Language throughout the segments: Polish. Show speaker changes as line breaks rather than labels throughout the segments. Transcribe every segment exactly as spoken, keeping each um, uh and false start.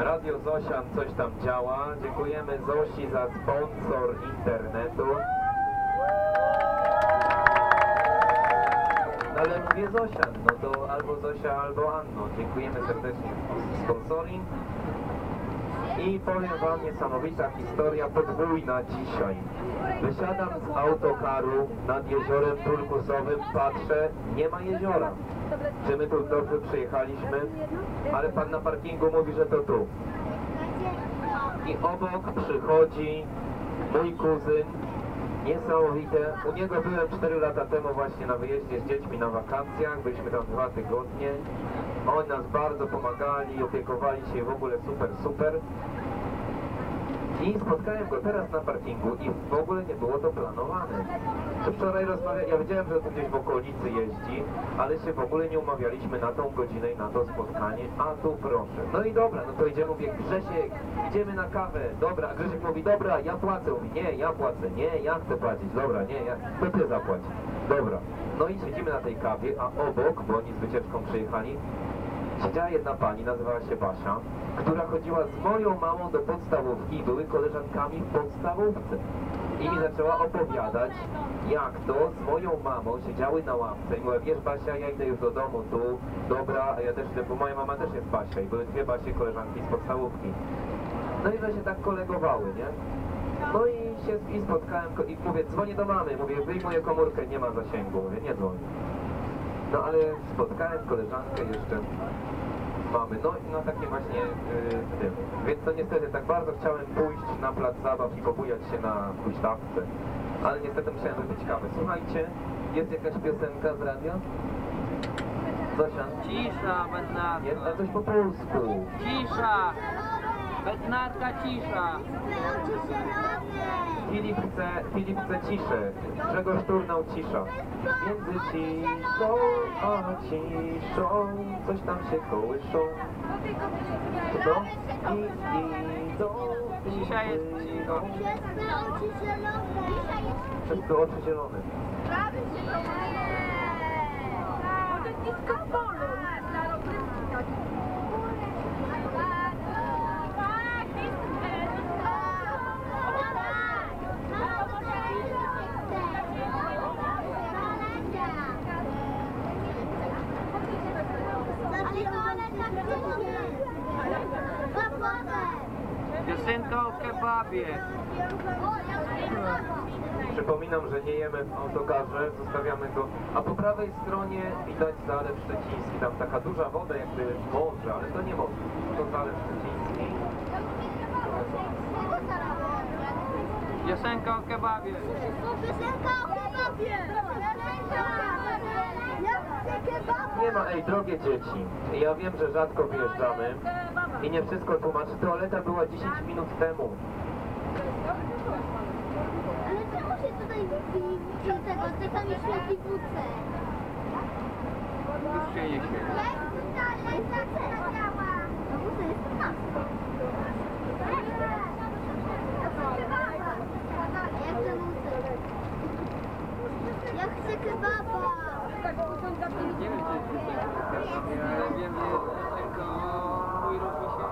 Radio Zosian coś tam działa. Dziękujemy Zosi za sponsor internetu. No ale mówię Zosian, no to albo Zosia, albo Anno. Dziękujemy serdecznie za sponsoring. I powiem wam, niesamowita historia podwójna dzisiaj. Wysiadam z autokaru nad jeziorem turkusowym, patrzę, nie ma jeziora. Czy my tu dobrze przyjechaliśmy? Ale pan na parkingu mówi, że to tu. I obok przychodzi mój kuzyn. Niesamowite. U niego byłem cztery lata temu właśnie na wyjeździe z dziećmi na wakacjach. Byliśmy tam dwa tygodnie. Oni nas bardzo pomagali, opiekowali się, w ogóle super, super. I spotkałem go teraz na parkingu i w ogóle nie było to planowane. Wczoraj rozmawiałem, ja wiedziałem, że to gdzieś w okolicy jeździ, ale się w ogóle nie umawialiśmy na tą godzinę i na to spotkanie, a tu proszę. No i dobra, no to idziemy, mówię, Grzesiek, idziemy na kawę, dobra, a Grzesiek mówi, dobra, ja płacę, mówi, nie, ja płacę, nie, ja chcę płacić, dobra, nie, ja, to ty zapłać, dobra. No i siedzimy na tej kawie, a obok, bo oni z wycieczką przyjechali, siedziała jedna pani, nazywała się Basia, która chodziła z moją mamą do podstawówki i były koleżankami w podstawówce. I mi zaczęła opowiadać, jak to z moją mamą siedziały na ławce i mówiła, wiesz Basia, ja idę już do domu, tu, dobra, a ja też idę, bo moja mama też jest Basia i były dwie Basie koleżanki z podstawówki. No i one się tak kolegowały, nie? No i się i spotkałem, i mówię, dzwonię do mamy, mówię, wyjmuję komórkę, nie ma zasięgu, mówię, nie dzwonię. No ale spotkałem koleżankę jeszcze mamy, no i na takie właśnie yy, tym. Więc to niestety tak bardzo chciałem pójść na plac zabaw i pobujać się na huśtawce, ale niestety musiałem wypić kawę. Słuchajcie, jest jakaś piosenka z radia? Zosia?
Cisza, Bednarka.
Jest, ale coś po polsku.
Cisza. Bednarka, cisza.
Filip chce, Filip chce ciszę. Grzegorz Turnał cisza. Między ciszą a ciszą coś tam się kołyszą. Co? I idą.
Cisza jest cicho.
Przez to oczy zielone.
Piosenka o kebabie.
Przypominam, że nie jemy w autokarze, zostawiamy go, a po prawej stronie widać Zalew Szczeciński, tam taka duża woda jakby morze, ale to nie morze, to Zalew Szczeciński.
Piosenka o kebabie.
Piosenka o kebabie!
Nie ma, ej, drogie dzieci, ja wiem, że rzadko wyjeżdżamy i nie wszystko tłumaczy, toaleta była dziesięć minut temu.
Ale czemu się tutaj wypili tego, te same świetli wódce?
Już się nie świeci.
No wódce jest tam. Ja chcę wódce. Ja chcę kebaba.
Nie wiem, czy jest piosenka, ale wiem, że jest piosenka o mój robisie.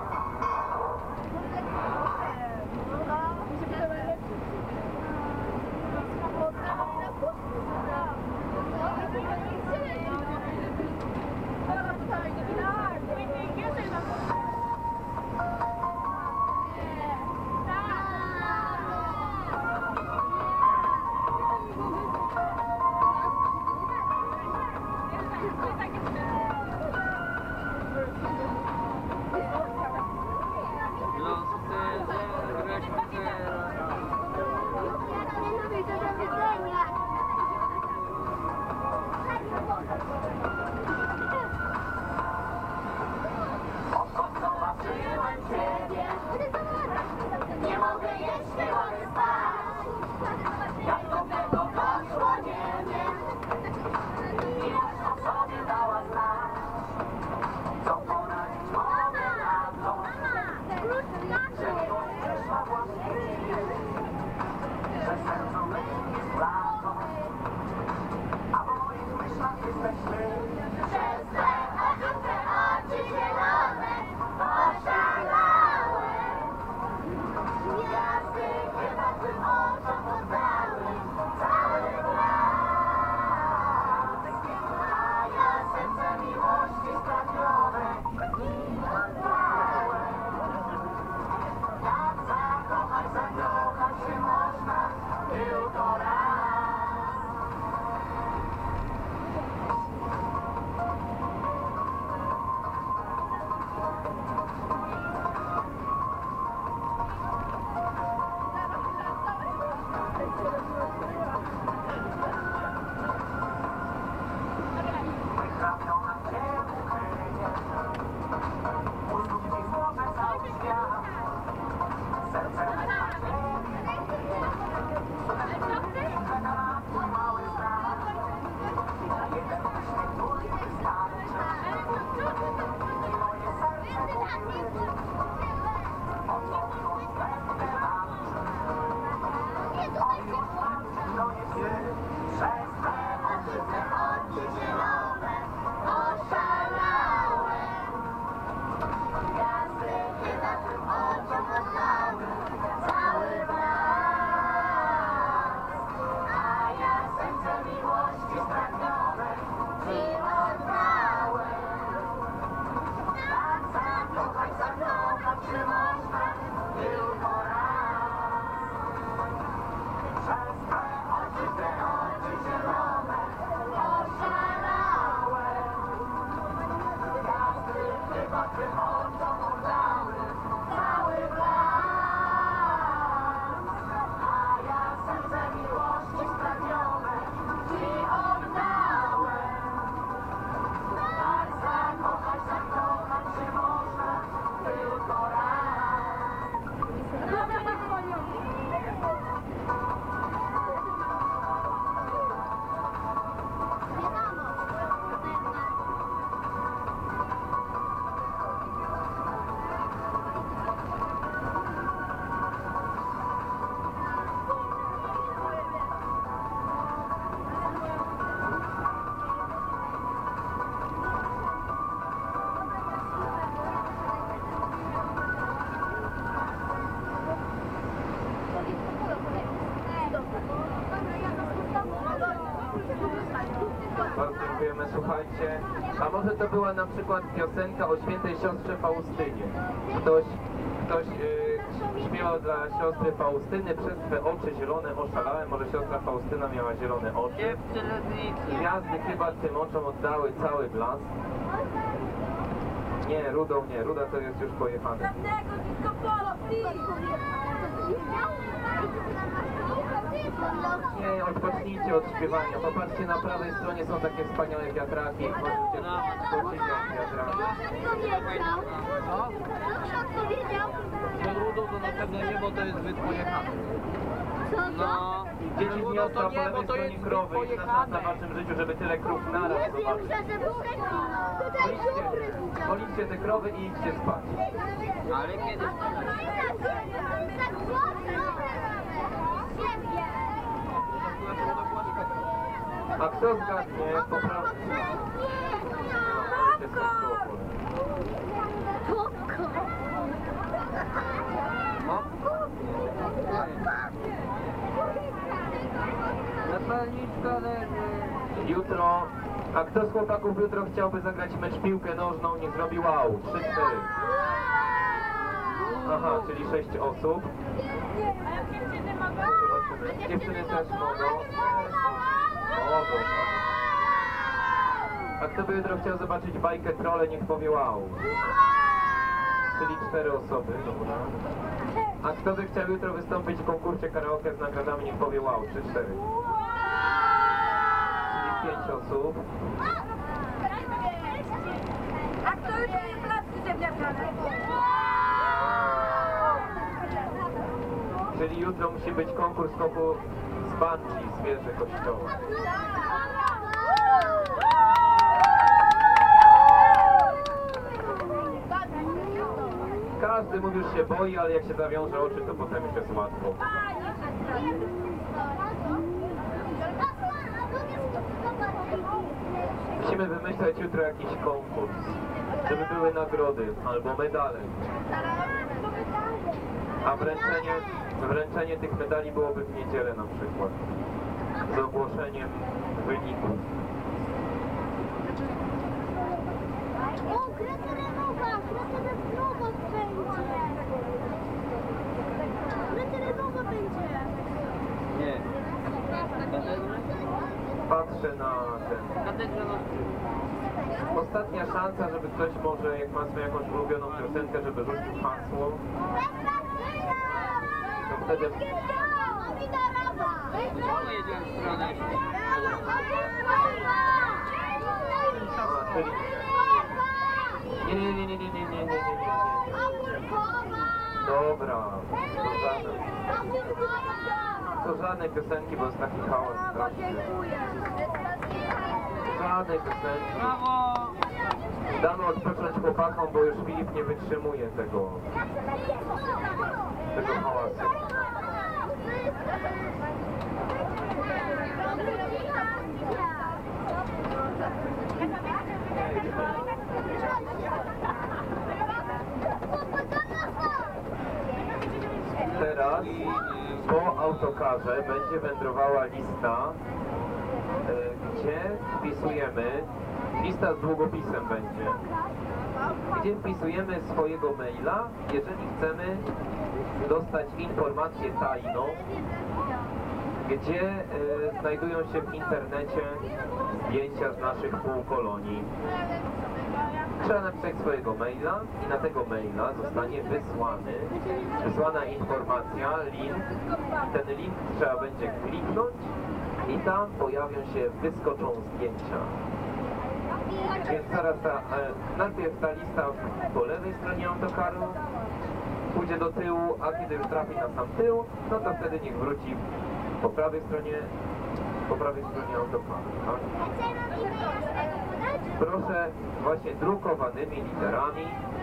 słuchajcie, a może to była na przykład piosenka o świętej siostrze Faustynie. Ktoś, ktoś yy, śpiewał dla siostry Faustyny, przez twe oczy zielone oszalałem, może siostra Faustyna miała zielone oczy.
Dziewczyny z nic.
Gwiazdy chyba tym oczom oddały cały blask. Nie, rudą nie, ruda to jest już pojechane. Nie, odpocznijcie od śpiewania. Popatrzcie, na prawej stronie są takie wspaniałe wiatraki. Możecie
No.
skoczyć jak wiatraki.
Co?
Kto powiedział?
Że rudą to na pewno nie, bo to jest zbyt pojechane. No.
Dzieci z
Rudą
miasta
to
po
nie,
lewej
bo to jest
stronie
zbyt
krowy i na, na
pojechane.
waszym życiu, żeby tyle krów naraz zobaczyć. Policzcie, policzcie te krowy i idźcie spać.
Ale kiedyś...
A kto zgadnie, poprawnie.
No. Zapalniczka leży.
Jutro, a kto z chłopaków jutro chciałby zagrać mecz w piłkę nożną, niech zrobi wow. trzy cztery. Aha, czyli sześć osób. Zobaczymy. Dziewczyny też mogą. Mogą. A kto by jutro chciał zobaczyć bajkę Trolle, niech powie wow. Czyli cztery osoby, dobra. A kto by chciał jutro wystąpić w konkursie karaoke z nagrodami, niech powie wow. trzy cztery. Czyli pięć osób.
A kto już nie placki ziemniaczane?
Czyli jutro musi być konkurs skoku z bungee, zwierzę kościoła. Każdy mówi, już się boi, ale jak się zawiąże oczy, to potem już jest łatwo. Musimy wymyśleć jutro jakiś konkurs, żeby były nagrody albo medale. A wręczenie, wręczenie tych medali byłoby w niedzielę na przykład. Z ogłoszeniem wyników.
O, kreterenowa, kreterenowa będzie. Kreterenowa będzie.
Nie. Katedrze?
Patrzę na ten.
Katedrze no.
Ostatnia szansa, żeby ktoś może, jak ma swoją jakąś ulubioną piosenkę, żeby rzucił hasło. To wtedy...
Czemu jedziemy w stronę?
A, czyli... Nie, nie, nie, nie, nie, nie, nie, nie, nie, nie. Dobra, to żadne, to żadnej piosenki, bo jest taki hałas straszny. Żadnej piosenki.
Brawo!
Damy odpocząć chłopakom, bo już Filip nie wytrzymuje tego, tego hałasu. Teraz po autokarze będzie wędrowała lista, e, gdzie wpisujemy, lista z długopisem będzie, gdzie wpisujemy swojego maila, jeżeli chcemy dostać informację tajną, gdzie e, znajdują się w internecie zdjęcia z naszych półkolonii. Trzeba napisać swojego maila i na tego maila zostanie wysłany, wysłana informacja, link. Ten link trzeba będzie kliknąć i tam pojawią się, wyskoczą zdjęcia. Więc zaraz ta, e, najpierw ta lista po lewej stronie autokaru pójdzie do tyłu, a kiedy już trafi na sam tył, no to wtedy niech wróci po prawej stronie, po prawej stronie autokaru. Tak? Proszę właśnie drukowanymi literami.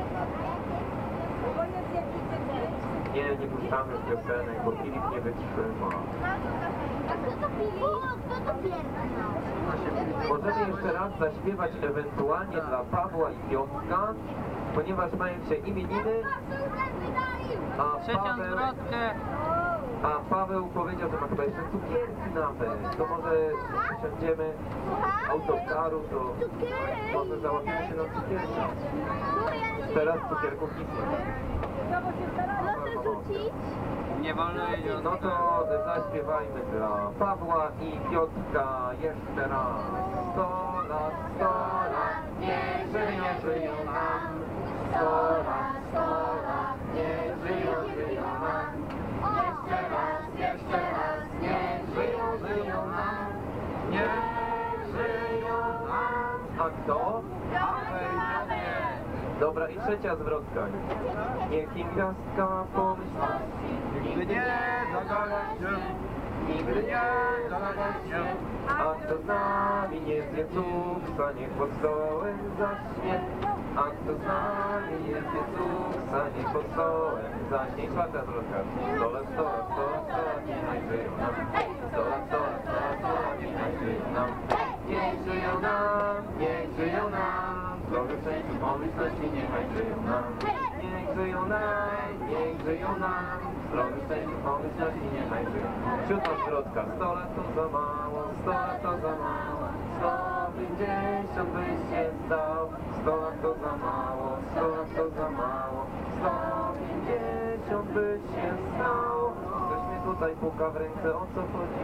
Nie, nie puszczamy piosenek, bo Filip nie wytrzyma.
A kto to Filip? Kto to pierwszy?
Możemy jeszcze raz zaśpiewać ewentualnie dla Pawła i Piotrka, ponieważ mają się imieniny, a
Trzecią
Paweł,
zwrotkę.
A Paweł powiedział, że ma chyba jeszcze cukierki nawet. To może wsiądziemy autokaru, to może załapimy się na cukierki. Teraz cukierków nic nie ma.
Proszę rzucić.
Nie wolno jeść od
No to zaśpiewajmy dla Pawła i Piotrka jeszcze raz. Sto lat, sto lat, nie żyją, żyją nam. Sto lat, sto lat, nie żyją, żyją nam. Jeszcze raz, jeszcze raz, nie żyją, żyją nam. Nie żyją nam. A kto? Paweł. Dobra, i trzecia zwrotka. Niech im gwiazdka pomyślności nigdy nie zagada się, nigdy nie zagada się. A kto z nami nie zje cuksa, niech pod stołem zaśnie. A kto z nami nie zje cuksa, niech pod stołem zaśnie. I czwarta zwrotka. Sto lat, sto lat, sto lat, sto lat, niech żyją nam. Sto lat, sto lat, sto lat, sto lat, niech żyją nam. Niech żyją nam, niech żyją nam. Zdrowych szczęściu, pomyślności, niechaj żyją nam. Niech żyją nam, niech żyją nam. Zdrowych szczęściu, pomyślności, niechaj żyją. Siódma zwrotka. Sto lat to za mało, sto lat to za mało. Sto pięćdziesiąt byś się stał. Sto lat to za mało, sto lat to za mało. Sto pięćdziesiąt byś się stał. Ktoś mnie tutaj puka w ręce, o co chodzi?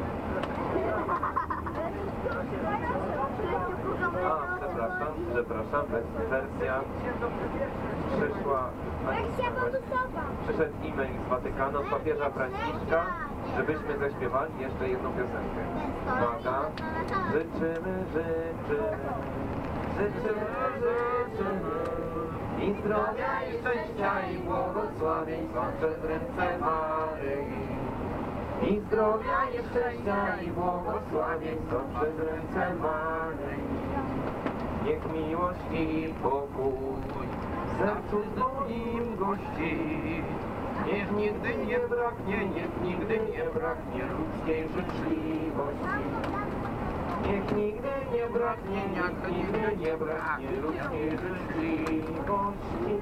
A, przepraszam, przepraszam, wersja przyszła, przyszedł e-mail z Watykanu od papieża Franciszka, żebyśmy zaśpiewali jeszcze jedną piosenkę. Uwaga, życzymy, życzymy, życzymy, życzymy i zdrowia i szczęścia i błogosławieństwa przez ręce Maryi. I zdrowia i szczęścia i błogosławieństwa przez ręce Maryi. Niech miłość i pokój w sercu moim gości. Niech nigdy nie braknie, niech nigdy nie braknie ludzkiej życzliwości. Niech nigdy nie braknie, niech nigdy nie braknie ludzkiej życzliwości.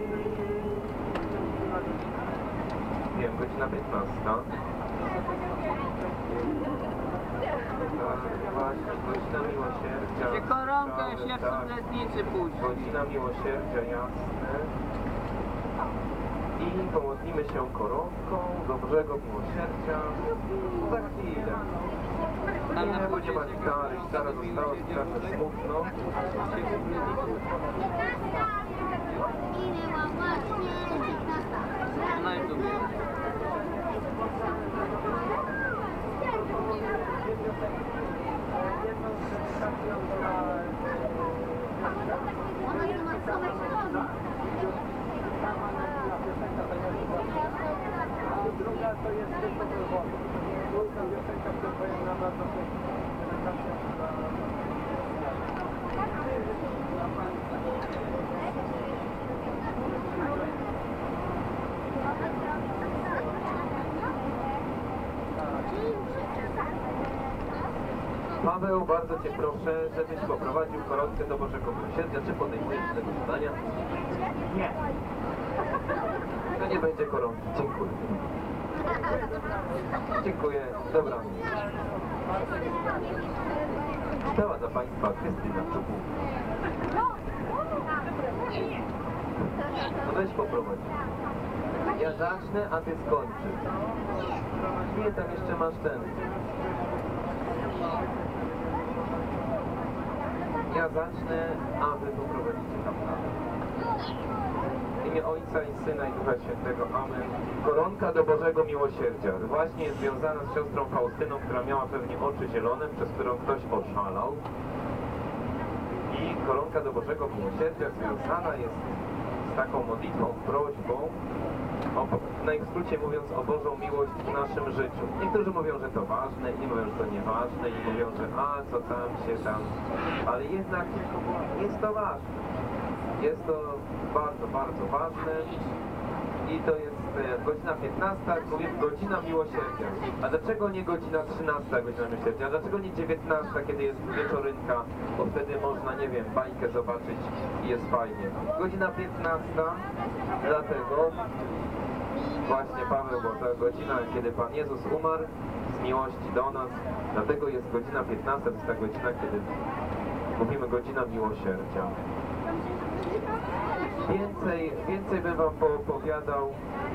Wiem, godzina piętnasta. Tak, właśnie, godzina miłosierdzia.
Czy koronkę
Tak,
się w
tak.
Sudletnicy puści?
Godzina miłosierdzia, jasne. I pomodlimy się koronką do Bożego Miłosierdzia za chwilę.
Tam
Nie,
na
bo nie ma
płycie
gitary, gitara została strasznie smutno.
Ile mam właśnie piętnasta.
Na YouTubie.
Ona nie ma samej strony.
Druga to jest tylko czerwony. Dwójka piosenka przepojona bardzo
Paweł, bardzo Cię proszę, żebyś poprowadził koronkę do Bożego Miłosierdzia. Czy podejmujesz tego zadania? Nie. To nie będzie koronki. Dziękuję. Dziękuję. Dobra. Stała za Państwa Krystyna Czubuk. No weź poprowadź. Ja zacznę, a Ty skończysz. Nie, tam jeszcze masz ten. Ja zacznę, a Wy poprowadzicie tam dalej. W imię Ojca i Syna i Ducha Świętego. Amen. Koronka do Bożego Miłosierdzia. Właśnie jest związana z siostrą Faustyną, która miała pewnie oczy zielone, przez którą ktoś oszalał. I koronka do Bożego Miłosierdzia związana jest z taką modlitwą, prośbą, o, w najskrócie mówiąc, o Bożą miłość w naszym życiu. Niektórzy mówią, że to ważne, inni mówią, że to nieważne, i mówią, że a, co tam się tam, ale jednak jest to ważne. Jest to bardzo, bardzo ważne i to jest e, godzina piętnasta, jak mówię, godzina miłosierdzia. A dlaczego nie godzina trzynasta, godzina miłosierdzia? A dlaczego nie dziewiętnasta, kiedy jest wieczorynka, bo wtedy można, nie wiem, bańkę zobaczyć i jest fajnie. Godzina piętnasta, dlatego właśnie Paweł, bo ta godzina, kiedy Pan Jezus umarł z miłości do nas, dlatego jest godzina piętnasta, to jest ta godzina, kiedy mówimy godzina miłosierdzia. Więcej, więcej bym Wam poopowiadał,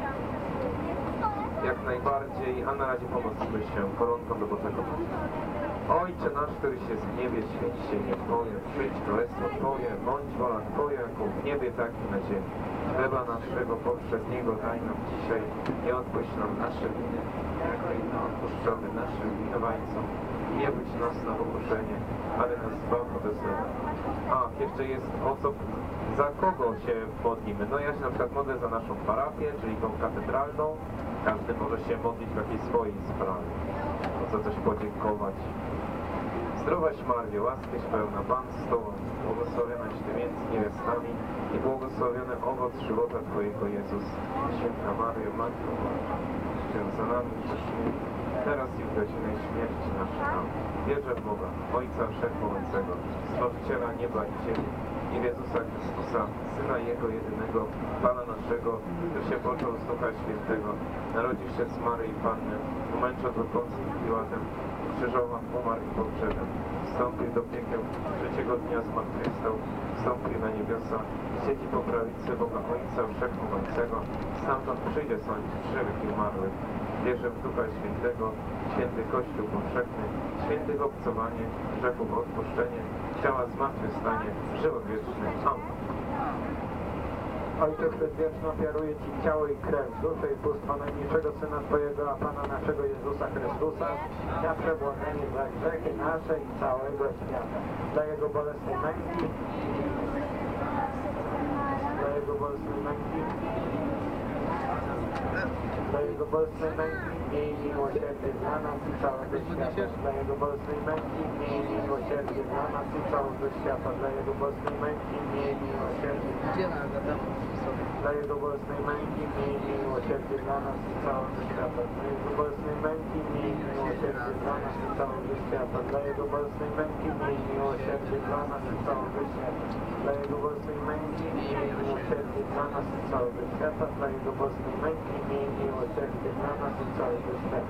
jak najbardziej, a na razie pomóżmy się koronką do Bożego. Ojcze nasz, któryś jest w niebie, święć się imię Twoje, przyjdź królestwo Twoje, bądź wola Twoja, jako w niebie, tak i na ziemi. Chleba naszego powszedniego daj nam dzisiaj i odpuść nam nasze winy, jako i my odpuszczamy naszym winowajcom. Nie budź nas na pokuszenie, ale nas zbaw ode złego. A, jeszcze jest o co, za kogo się modlimy. No ja się na przykład modlę za naszą parafię, czyli tą katedralną. Każdy może się modlić w jakiejś swojej sprawie. Za coś podziękować. Zdrowaś Maryjo, łaskiś pełna, Pan z Tobą, błogosławionaś Ty między niewiastami i błogosławiony owoc żywota Twojego, Jezus. Święta Maryjo, Matko Boża, się za nami grzesznymi, teraz i w godzinę śmierci naszej. Amen. Wierzę w Boga, Ojca Wszechmogącego, Stworzyciela nieba i ziemi, i w Jezusa Chrystusa, Syna Jego jedynego, Pana naszego, który się począł z Ducha Świętego, narodził się z Maryi Panny, umęczał pod Poncjem Piłatem, krzyżował, umarł i pogrzebem, wstąpił do piekieł, trzeciego dnia zmartwychwstał, wstąpił na niebiosa, siedzi po prawicy Boga Ojca Wszechmogącego, stamtąd przyjdzie sądzić żywych i umarłych. Wierzę w Ducha Świętego, święty Kościół powszechny, świętych obcowanie, grzechów odpuszczenie, ciała zmartwychwstanie, żywot wieczny. Amen.
Ojcze Przedwieczny, ofiaruję Ci ciało i krew, duszę i bóstwo najmniejszego Syna Twojego, a Pana naszego Jezusa Chrystusa, na przebłaganie za grzechy nasze i całego świata. Dla Jego bolesnej męki, dla Jego bolesnej męki, dla Jego bolesnej męki, miej miłosierdzie dla nas i całego świata. Dla Jego bolesnej męki, miej miłosierdzie dla nas i całego świata. Dla Jego bolesnej męki, miej miłosierdzie dla Jego bolesnej męki, miej miłosierdzie dla nas i całego świata. Dla Jego bolesnej męki, miej miłosierdzie dla nas i całego świata. Dla Jego bolesnej męki, miej miłosierdzie dla nas i całego świata. Dla Jego bolesnej męki, miej miłosierdzie dla nas i całego świata. Dla Jego bolesnej męki, miej miłosierdzie dla nas i całego świata.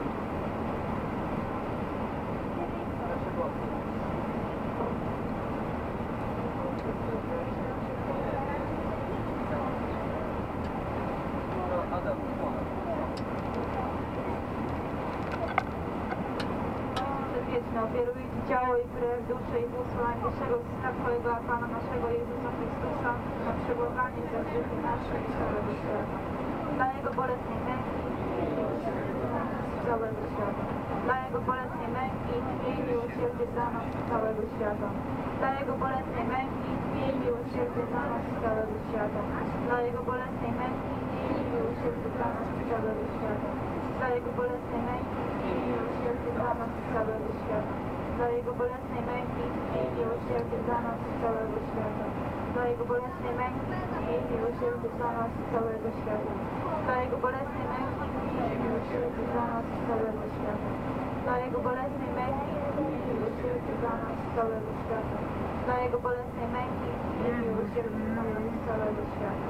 Przedwieczny, ofiaruję Ci ciało i krew, duszę i bóstwo najwyższego Syna Twojego, a Pana naszego Jezusa Chrystusa, na przebłaganie za grzechy nasze i całego świata. Dla Jego bolesnej męki, całego świata. Dla Jego bolesnej męki, miej miłosierdzie dla nas i całego świata. Dla Jego bolesnej męki, miej miłosierdzie dla nas i całego świata. Dla Jego bolesnej męki, miej miłosierdzie dla nas i całego świata. Dla Jego bolesnej męki, miej miłosierdzie dla nas i całego świata. Dla Jego bolesnej męki, miej miłosierdzie dla nas i całego świata. Dla Jego bolesnej męki, miej miłosierdzie dla nas i całego świata. Dla Jego bolesnej męki, miej miłosierdzie dla nas i całego świata. Dla Jego bolesnej męki, miej miłosierdzie dla nas i całego świata. Dla Jego bolesnej męki, miej miłosierdzie dla nas i całego świata.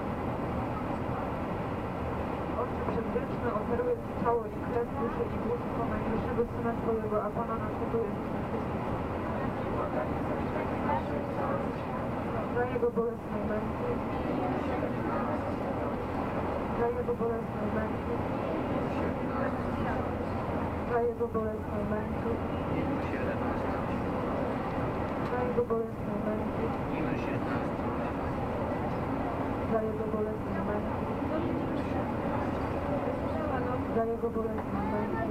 Ojcze Przedwieczny, oferuję Ci ciało i krew, duszę i bóstwo najwyższego Syna Twojego, a Pana naszego Jezusa Chrystusa. Dla Jego bolesnej męki, dla Jego bolesnej męki, dla Jego bolesnej męki, dla Jego bolesnej męki, dla Jego bolesnej męki, dla Jego bolesnej męki,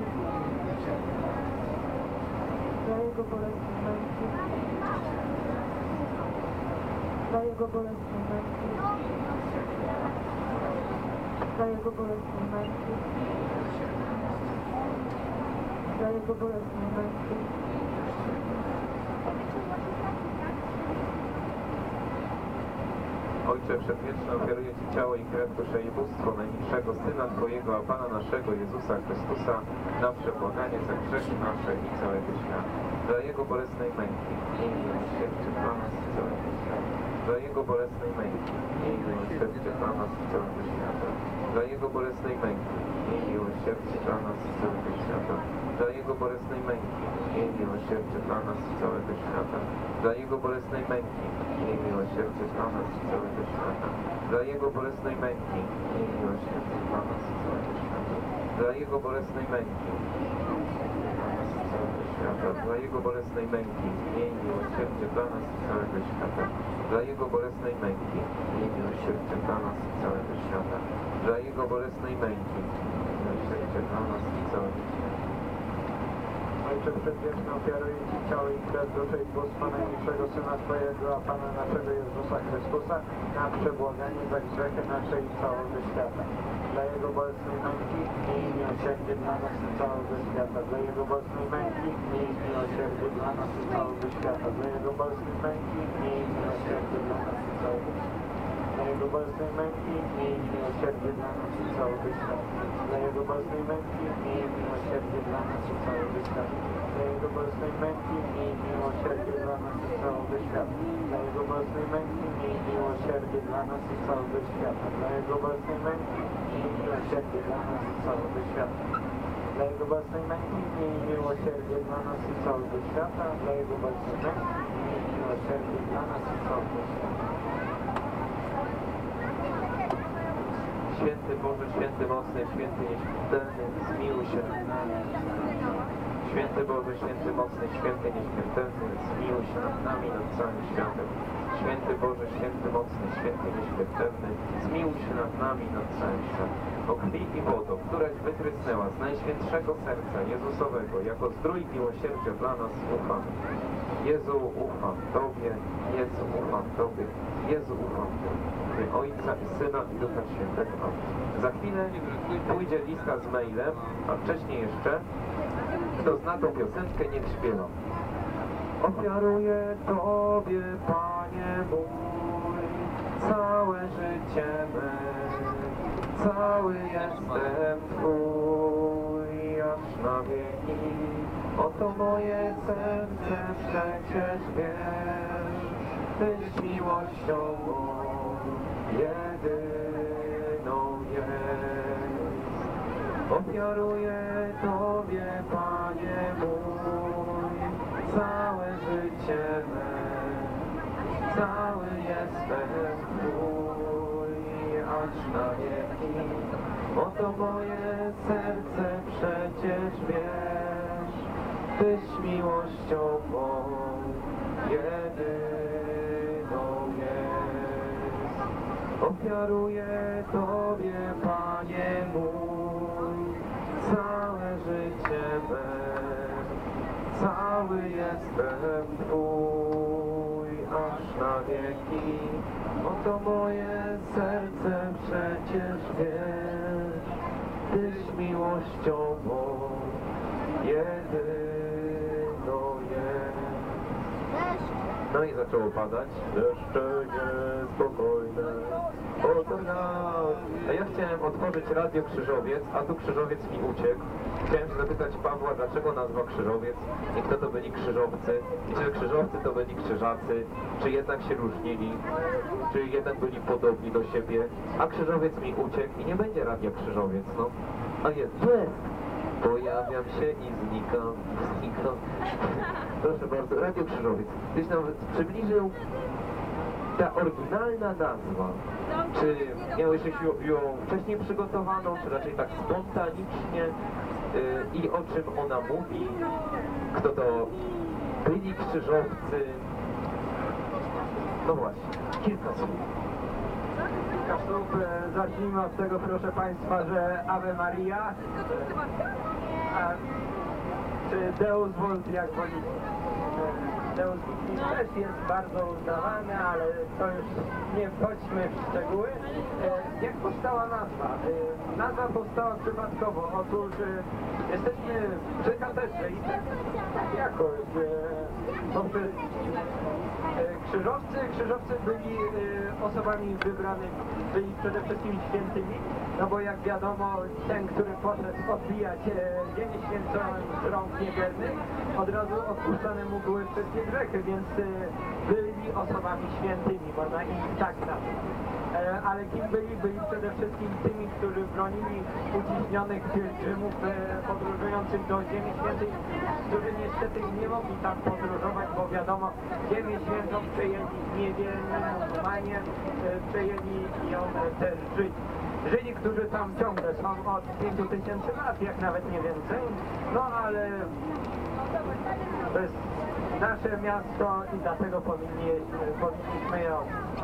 dla Jego bolesnej męki, dla Jego bolesnej męki, dla Jego bolesnej męki, dla Jego bolesnej męki.
Ojcze Przedwieczny, ofiaruję Ci ciało i krew, duszę i bóstwo najmilszego Syna Twojego, a Pana naszego Jezusa Chrystusa, na przebłaganie za grzechy nasze i całego świata. Dla Jego bolesnej męki, miej miłosierdzie dla nas i całego świata. Dla Jego bolesnej męki, miej miłosierdzie dla nas i całego świata. dla Jego bolesnej męki, miej miłosierdzie dla nas i całego świata. Dla Jego bolesnej męki, miej miłosierdzie dla nas i całego świata. Dla Jego bolesnej męki, miej miłosierdzie dla nas i całego świata. Dla Jego bolesnej męki, miej miłosierdzie dla nas i całego świata. Dla Jego bolesnej męki, świata, dla Jego bolesnej męki, miej miłosierdzie dla nas i całego świata. Dla Jego bolesnej męki, miej miłosierdzie dla nas i całego świata. Dla Jego bolesnej męki, miłosierdzie dla nas i całego świata.
Ojcze Przedwieczny, ofiaruję Ci ciało i krew, duszę i bóstwo najmilszego Syna Twojego, a Pana naszego Jezusa Chrystusa, na przebłaganie za grzechy nasze i całego świata. Dla Jego bolesnej męki, miej miłosierdzie dla nas i całego świata. Dla Jego bolesnej męki, miej miłosierdzie dla nas i całego świata. Dla Jego bolesnej męki, miej miłosierdzie dla nas i całego świata. Dla Jego bolesnej męki, miej miłosierdzie dla nas i całego świata. Dla Jego bolesnej męki, miej miłosierdzie dla nas i całego świata. Dla Jego bolesnej męki, miej miłosierdzie dla nas i całego świata. Dla Jego bolesnej męki, miej miłosierdzie dla nas i całego świata. Dla Jego bolesnej męki, miej miłosierdzie dla nas i całego świata. Dla Jego bolesnej męki, miej miłosierdzie dla nas i całego świata. Dla Jego bolesnej męki, miej miłosierdzie dla nas i całego świata.
Święty Boże, święty mocny, święty nieśmiertelny, zmiłuj się nad nami. Święty Boże, święty mocny, święty nieśmiertelny, zmiłuj się nad nami, nad całym światem. Święty Boże, święty mocny, święty nieśmiertelny, zmiłuj się nad nami, nad całym światem. O krwi i wodo, któraś wytrysnęła z najświętszego serca Jezusowego, jako zdrój miłosierdzia dla nas ufam. Jezu, ufam Tobie, Jezu, ufam Tobie, Jezu, ufam Tobie. Ojca i Syna i Ducha Świętego. Za chwilę pójdzie lista z mailem, a wcześniej jeszcze, kto zna tą piosenkę, niech śpiewa. Ofiaruję Tobie, Panie mój, całe życie me, cały jestem Twój, aż na wieki. Oto moje serce przecież wiesz, Tyś miłością mą jedyną jest. Ofiaruję Tobie, Panie mój, całe życie me, cały jestem Twój, aż na wieki. Oto moje serce przecież wiesz, Tyś miłością mą jedyną jest. Ofiaruję Tobie, Panie mój, całe życie me, cały jestem Twój, aż na wieki. Oto moje serce przecież wiesz, Tyś miłością mą jedyną jest. No i zaczęło padać. Deszcze niespokojne. Oto nas. A ja chciałem otworzyć Radio Krzyżowiec, a tu Krzyżowiec mi uciekł. Chciałem się zapytać Pawła, dlaczego nazwa Krzyżowiec i kto to byli krzyżowcy. I czy krzyżowcy to byli krzyżacy, czy jednak się różnili, czy jednak byli podobni do siebie. A Krzyżowiec mi uciekł i nie będzie Radia Krzyżowiec, no. A jest, jest. Pojawiam się i znikam, znikam. Proszę bardzo, Radio Krzyżowiec. Gdyś nam przybliżył ta oryginalna nazwa. Czy miałeś ją, ją wcześniej przygotowaną, czy raczej tak spontanicznie? Yy, I o czym ona mówi? Kto to byli krzyżowcy? No właśnie, kilka słów.
Kilka słów. e, Zacznijmy od tego, proszę Państwa, że Ave Maria, a, czy Deus Vult, jak woli. E, Deus Vult też jest bardzo uznawany, ale to już nie wchodźmy w szczegóły. E, Jak powstała nazwa? E, Nazwa powstała przypadkowo. Otóż e, jesteśmy przy katedrze i tak, tak jakoś e, poprzez, e, krzyżowcy, krzyżowcy byli e, osobami wybranymi, byli przede wszystkim świętymi, no bo jak wiadomo, ten, który poszedł odbijać e, ziemię święcą z rąk niewiernych, od razu odpuszczane mu były wszystkie grzechy, więc e, byli osobami świętymi, można ich tak nazwać. E, ale kim byli? Byli przede wszystkim tymi, którzy bronili uciśnionych pielgrzymów e, podróżujących do Ziemi Świętej, którzy niestety nie mogli tam podróżować, bo wiadomo, Ziemię Świętą przejęli niewielni muzułmanie, e, przejęli ją też Żydzi. Żydzi, którzy tam ciągle są od pięciu tysięcy lat, jak nawet nie więcej, no ale to jest nasze miasto i dlatego powinni, powinniśmy je odwiedzić.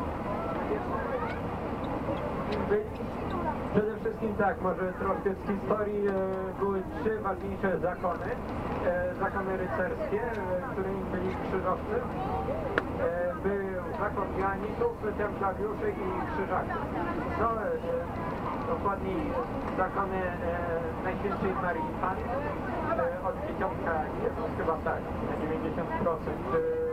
Przede wszystkim tak, może troszkę z historii, e, były trzy ważniejsze zakony, e, zakony rycerskie, e, którymi byli krzyżowcy. E, był zakon Joannitów, templariuszy i krzyżaków. No, e, dokładniej zakony e, Najświętszej Maryi Panny, e, od dzieciątka jest chyba tak, na dziewięćdziesiąt procent. E,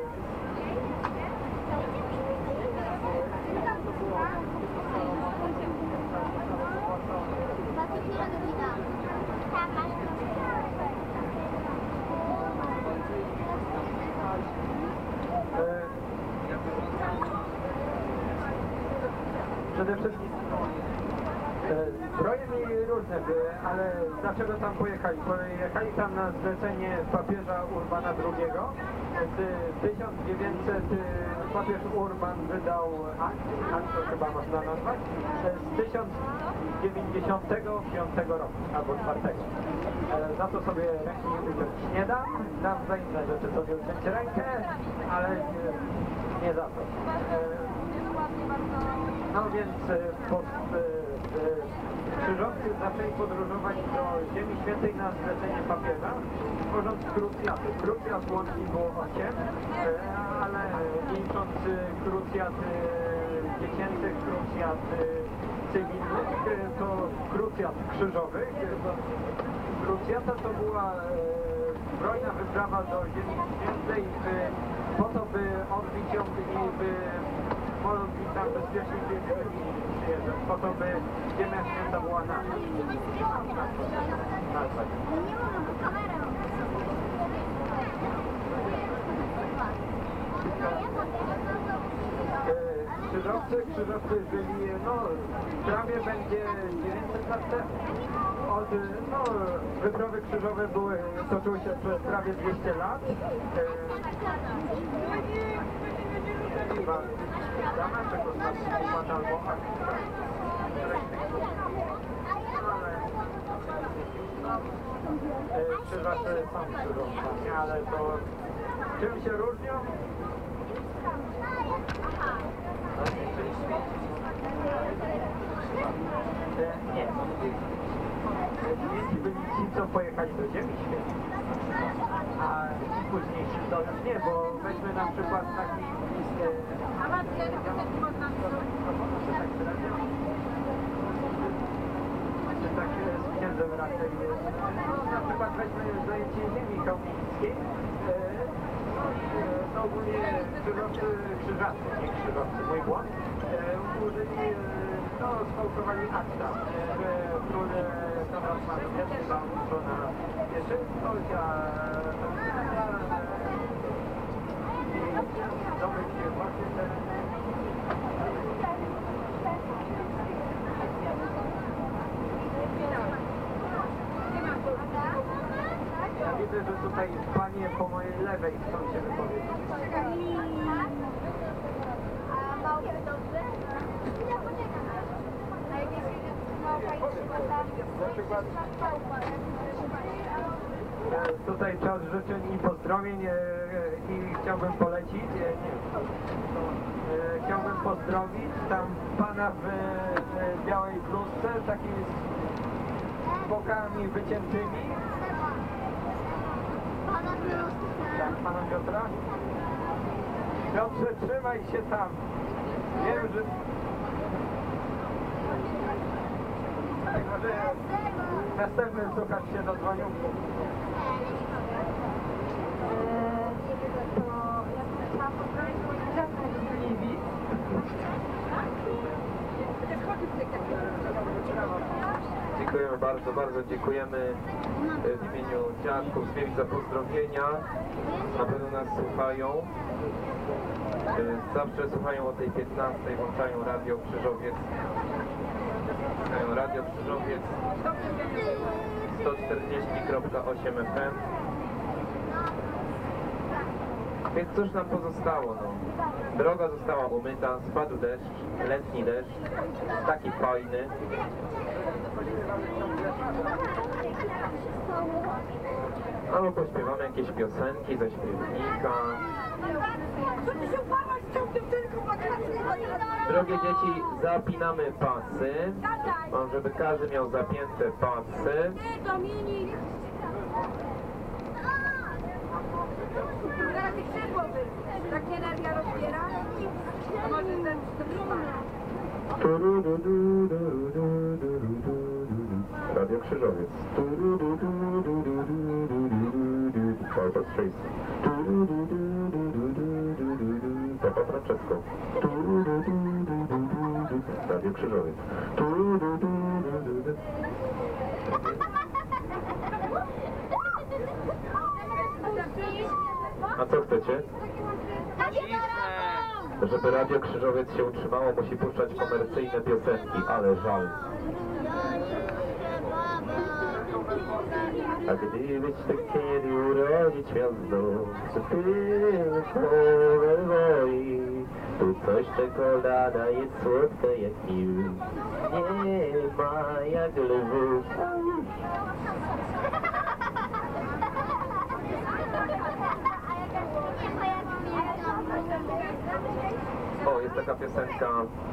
Przede wszystkim e, zbroje mieli różne były, ale dlaczego tam pojechali? Pojechali tam na zlecenie papieża Urbana drugiego. W tysiąc dziewięćset papież Urban wydał akt, akt to chyba można nazwać, z tysiąc dziewięćdziesiątego piątego roku, albo czwartego. E, za to sobie ręki uciąć nie dam, dam za inne rzeczy sobie uciąć rękę, ale nie, nie za to. E, No więc e, pod, e, e, krzyżowcy zaczęli podróżować do Ziemi Świętej na zlecenie papieża, tworząc krucjaty. Krucjat łącznie było osiem, e, ale licząc e, krucjat e, dziecięcych, krucjat e, cywilnych, e, to krucjat krzyżowych. Krucjata to była e, zbrojna wyprawa do Ziemi Świętej by, po to, by odbić ją i by mogli tam bezpiecznie przyjeżdżać, po to, by Ziemia Święta była nasza. Nazwać. Krzyżowcy, krzyżowcy żyli, no, prawie będzie dziewięćset lat temu. Od, no, wyprawy krzyżowe były, toczyły się przez prawie dwieście lat. Chyba Damaszek ostatni upadł albo Afryka. Krzyżacy są krzyżowcami, ale to czym się różnią? Nie. Święci byli ci, co pojechali do Ziemi Świętej, a ci późniejsi to już nie, bo weźmy na przykład taki
A matkę też można
tak z księdzem raczej na przykład weźmy zajęcie ziemi chełmińskiej, no ogólnie krzyżowcy, krzyżacy, nie krzyżowcy, mój błąd, użyli, no sfałszowali akta, że król Konrad Mazowiecki dał to na pieszyczność, a zdobyć właśnie te ja widzę, że tutaj panie po mojej lewej chcą się wypowiedzieć.
A małpy dobrze? Ja poczekam. A jak jest małpa i przykłada?
Na przykład e, tutaj czas życzeń i pozdrowień e, i chciałbym polecić, e, nie, e, chciałbym pozdrowić tam pana w e, białej bluzce, takiej z bokami wyciętymi.
Pana bluzce.
Tak, pana Piotra. Piotrze, trzymaj się tam. Wiem, że... Tak, może następnym słuchacz się dodzwonił.
Dziękujemy bardzo, bardzo dziękujemy e, w imieniu dziadków z Mielc za pozdrowienia. Na pewno nas słuchają. E, Zawsze słuchają o tej piętnastej, włączają Radio Krzyżowiec. Włączają Radio Krzyżowiec sto czterdzieści przecinek osiem F M. Więc cóż nam pozostało, no? Droga została umyta, spadł deszcz, letni deszcz, taki fajny. Albo pośpiewamy jakieś piosenki ze śpiewnika. Drogie dzieci, zapinamy pasy, no, żeby każdy miał zapięte pasy.
Dominik!
Teraz tych krzesło by. Tak energia rozbiera. A może ten
Radio Krzyżowiec. Papa Tracy. Papa Francesco. Radio Krzyżowiec. A co chcecie? Żeby Radio Krzyżowiec się utrzymało, musi puszczać komercyjne piosenki, ale żal. A gdybyś tak kiedy urodzić miasto, to tylko woi. Tu coś czekolada jest słodka jak miód, nie ma jak lwów. O, jest taka piosenka.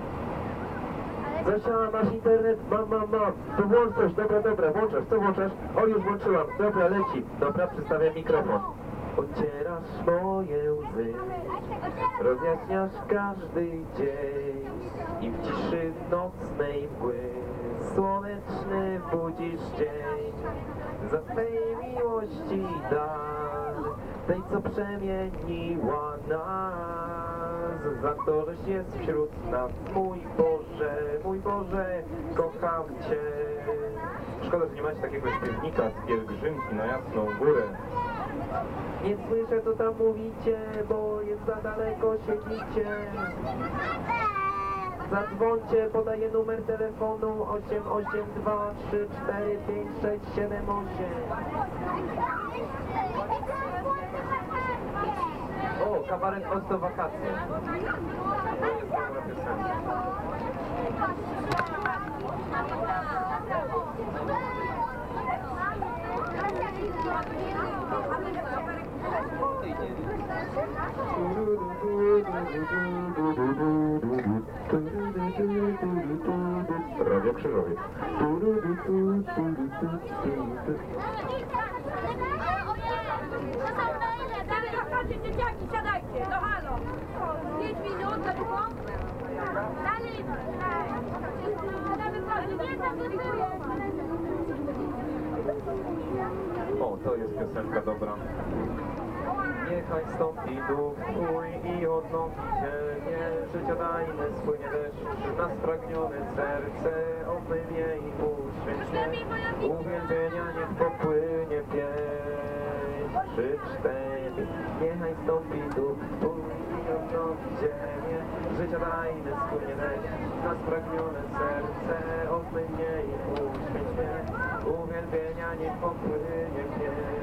Zosia, masz internet? Mam, mam, mam. To włącz coś, dobra, dobra, włączasz, co włączasz? O, już włączyłam, dobra, leci. Dobra, przystawiam mikrofon. Ocierasz moje łzy, rozjaśniasz każdy dzień i w ciszy nocnej mgły słoneczny budzisz dzień. Za twej miłości dar, tej co przemieniła nas, za to, żeś jest wśród nas, mój Boże, mój Boże, kocham Cię. Szkoda, że nie macie takiego śpiewnika z pielgrzymki na Jasną Górę. Nie słyszę, co tam mówicie, bo jest za daleko, siedzicie. Zadzwońcie, podaję numer telefonu osiem osiem dwa trzy cztery pięć sześć siedem osiem. O, kabaret Osto Wakacje. To jest dobra piosenka. Radio Krzyżowiec.
Dzieciaki, siadajcie, no halo. pięć minut, za długo?
Dalej! Nie zabuduję!
O, to jest piosenka dobra. Niechaj stąpi duch Twój i odnowi ziemię, życia dajmy spłynie deszcz na spragnione serce, obmyje i uświęć mnie, uwielbienia niech popłynie pieśń, trzy, cztery. Niechaj stąpi duch Twój i odnowi ziemię, życia dajmy spłynie deszcz na spragnione serce, obmyje i uświęć mnie, uwielbienia niech popłynie pieśń.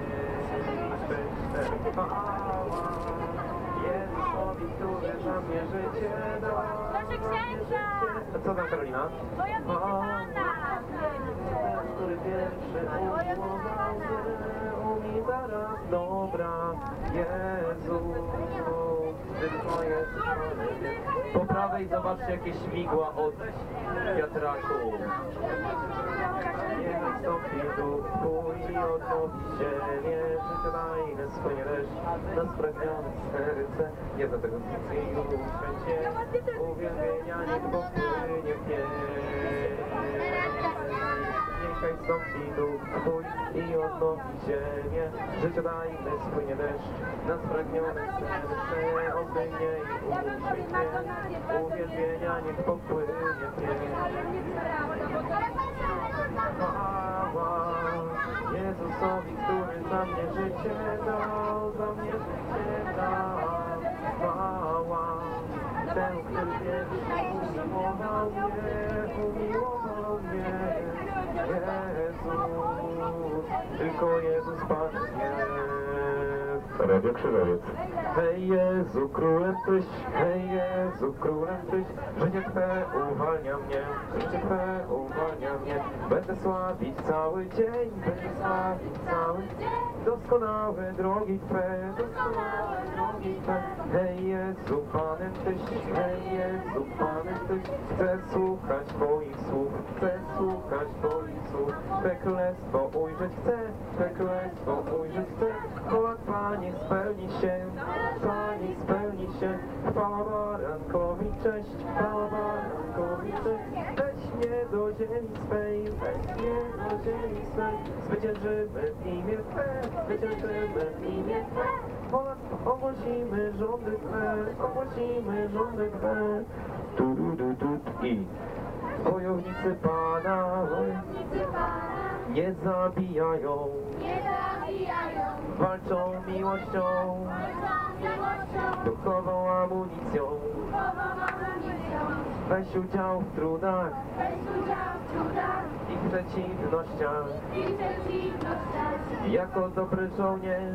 Chwała Jezusowi, który za mnie życie dał.
Proszę księża!
A co tam, Karolina?
Moja wykochana!
Który pierwszy ułował mi zaraz dobra. Jezu, tylko jest po prawej zobaczcie jakieś śmigła od wiatraku. Niechaj stąpi duch Twój i odnowi ziemię, życie dajne spłynie deszcz na spragnione serce. Nie do tego więcej i uświęcie, uwielbienia niech popłynie pieśń. Niechaj stąpi duch Twój i odnowi ziemię, życie dajne spłynie deszcz na spragnione serce. Obmyje i uświęcie, uwielbienia niech popłynie pieśń. Chwała Jezusowi, który za mnie życie dał, za mnie życie dał. Chwała temu, który pierwszy umiłował mnie, umiłował mnie. Jezus, tylko Jezus Pan jest. Radio Krzyżowiec. Hej Jezu, królem Tyś, hej Jezu, królem Tyś, życie Twe uwalnia mnie, życie Twe uwalnia mnie. Będę sławić cały dzień, będę sławić cały dzień. Doskonałe drogi Twe, doskonałe drogi Twe. Hej Jezu, Panem Tyś, hej Jezu, Panem Tyś. Chcę słuchać Twoich słów, chcę słuchać Twoich słów. Twe królestwo ujrzeć chcę, Twe królestwo ujrzeć chcę. Chwała Panie spełni się, Panie spełni się. Chwała barankowi, cześć, chwała barankowi, cześć. Weź mnie do ziemi swej, weź mnie do ziemi swej. Zwyciężymy w imię Twe, zwyciężymy w imię Twe. Ogłosimy rządy Twe, ogłosimy rządy Twe. Tu, du, du, du, i wojownicy Pana, nie zabijają, walczą miłością, duchową amunicją. Weź udział w trudach i przeciwnościach, jako dobry żołnierz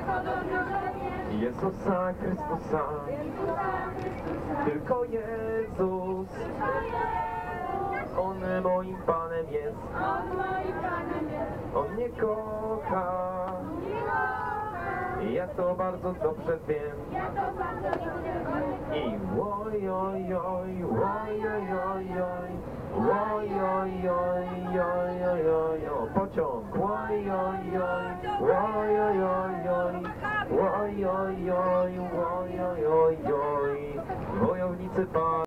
Jezusa Chrystusa. Tylko Jezus, On moim Panem jest, On mnie kocha. Ja to bardzo dobrze wiem. I oj, oj, oj, oj, oj, oj, oj, oj, oj, oj, oj, oj, oj, o, pociąg. Oj, oj, oj, oj, oj, oj, oj, oj, oj, oj, oj, oj, oj, oj, wojownicy Pana.